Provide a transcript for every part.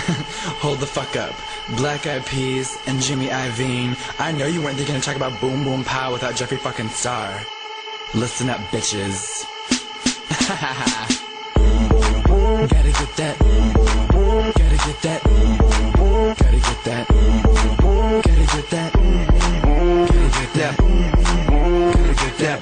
Hold the fuck up. Black Eyed Peas and Jimmy Iovine. I know you weren't thinking to talk about Boom Boom Pow without Jeffree fucking Star. Listen up, bitches. Gotta get that. Gotta get that. Gotta get that. Gotta get that. Gotta get that. Gotta get that.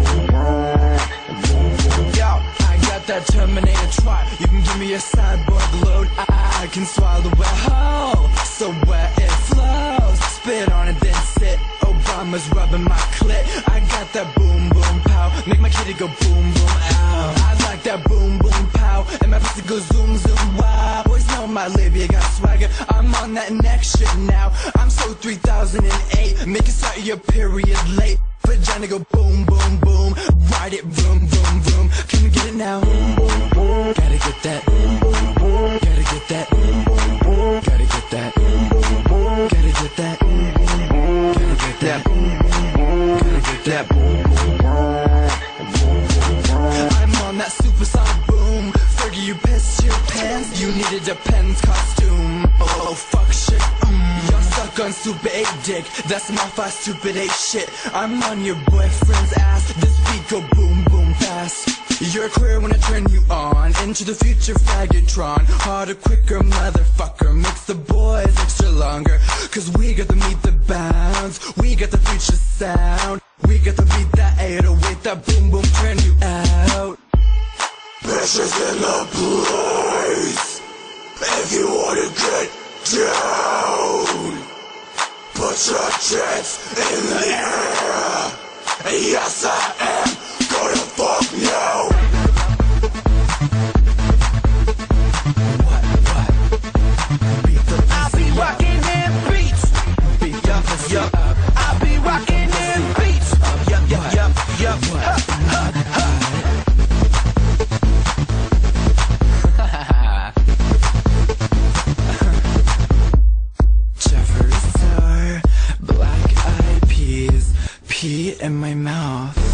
Yo, I got that Terminator try. You can give me a cyborg load. I can swallow it whole, so where it flows. Spit on it, then sit. Obama's rubbing my clit. I got that boom boom pow. Make my kitty go boom boom ow. I like that boom boom pow. And my pussy go zoom zoom wow. Boys know my labia got swagger. I'm on that next shit now. I'm so 3008. Make it start your period late. Vagina go boom boom boom. Ride it boom boom boom. Can you get it now? Gotta get that. Gotta get that. Gotta get that. Gotta get that. Gotta get that. Gotta get that. I'm on that supersonic boom. Fergie, you pissed your pants. You need a Depends costume. Oh fuck shit. You're stuck on Super 8 dick. That's my 5 Stupid 8 shit. I'm on your boyfriend's ass. This beat go boom boom fast. You're queer when I turn you on. Into the future, faggotron. Harder, quicker, motherfucker. Makes the boys extra longer. Cause we got to meet the bounds. We got the future sound. We got to beat that 808. That boom boom turn you out. Pressure's in the place. If you wanna get down, put your chest in the air. Yes, I am gonna fuck now. I'll be rocking them beats. Yup. I'll be rocking them beats. Yup. Jeffree Star, Black Eyed Peas, pee in my mouth.